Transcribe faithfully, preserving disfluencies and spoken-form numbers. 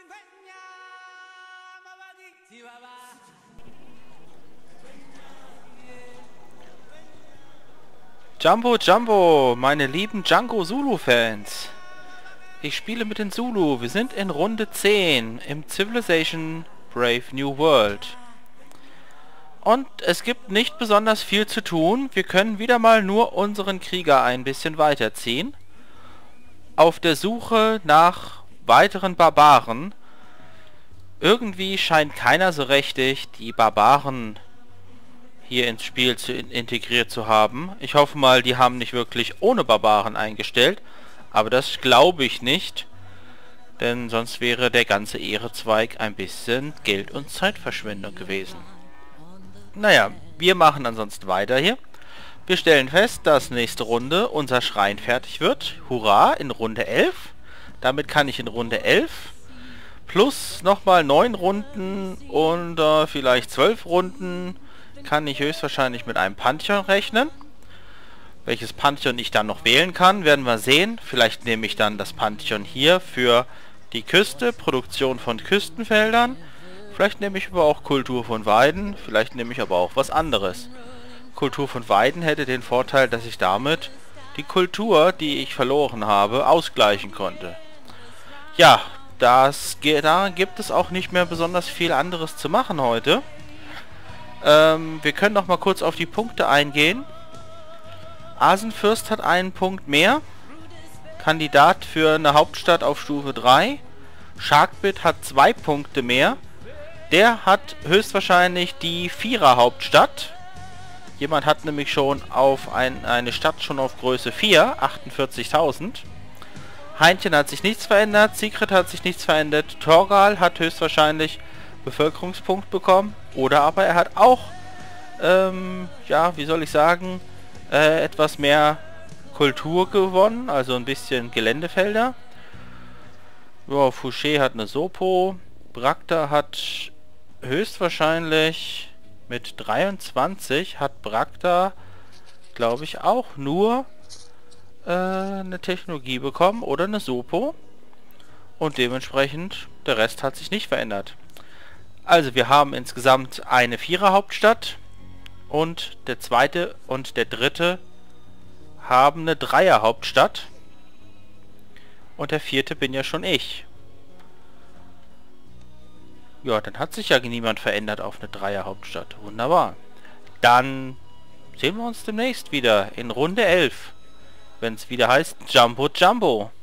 Jumbo Jumbo, meine lieben Django Zulu-Fans. Ich spiele mit den Zulu. Wir sind in Runde zehn im Civilization Brave New World. Und es gibt nicht besonders viel zu tun. Wir können wieder mal nur unseren Krieger ein bisschen weiterziehen. Auf der Suche nach weiteren Barbaren. Irgendwie scheint keiner so richtig die Barbaren hier ins Spiel zu in integriert zu haben. Ich hoffe mal, die haben nicht wirklich ohne Barbaren eingestellt. Aber das glaube ich nicht. Denn sonst wäre der ganze Ehrezweig ein bisschen Geld- und Zeitverschwendung gewesen. Naja, wir machen ansonsten weiter hier. Wir stellen fest, dass nächste Runde unser Schrein fertig wird. Hurra, in Runde elf. Damit kann ich in Runde elf plus nochmal neun Runden und äh, vielleicht zwölf Runden kann ich höchstwahrscheinlich mit einem Pantheon rechnen. Welches Pantheon ich dann noch wählen kann, werden wir sehen. Vielleicht nehme ich dann das Pantheon hier für die Küste, Produktion von Küstenfeldern. Vielleicht nehme ich aber auch Kultur von Weiden, vielleicht nehme ich aber auch was anderes. Kultur von Weiden hätte den Vorteil, dass ich damit die Kultur, die ich verloren habe, ausgleichen konnte. Ja, das, da gibt es auch nicht mehr besonders viel anderes zu machen heute. Ähm, wir können noch mal kurz auf die Punkte eingehen. Asenfürst hat einen Punkt mehr. Kandidat für eine Hauptstadt auf Stufe drei. Sharkbit hat zwei Punkte mehr. Der hat höchstwahrscheinlich die Vierer Hauptstadt. Jemand hat nämlich schon auf ein, eine Stadt schon auf Größe vier, achtundvierzigtausend. Heinchen hat sich nichts verändert, Sigrid hat sich nichts verändert. Torgal hat höchstwahrscheinlich Bevölkerungspunkt bekommen. Oder aber er hat auch, ähm, ja, wie soll ich sagen, äh, etwas mehr Kultur gewonnen. Also ein bisschen Geländefelder. Ja, Fouché hat eine Sopo. Brakta hat höchstwahrscheinlich mit dreiundzwanzig hat Brakta, glaube ich, auch nur äh, eine Technologie bekommen oder eine Sopo. Und dementsprechend, der Rest hat sich nicht verändert. Also wir haben insgesamt eine Vierer Hauptstadt und der zweite und der dritte haben eine Dreier Hauptstadt. Und der vierte bin ja schon ich. Ja, dann hat sich ja niemand verändert auf eine Dreier Hauptstadt. Wunderbar. Dann sehen wir uns demnächst wieder in Runde elf. Wenn es wieder heißt Jumbo Jumbo.